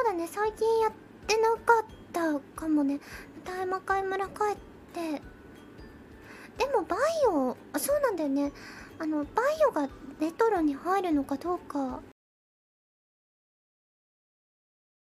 だね、最近やってなかったかもね。大魔界村帰って。でもバイオ、そうなんだよね。バイオがレトロに入るのかどうか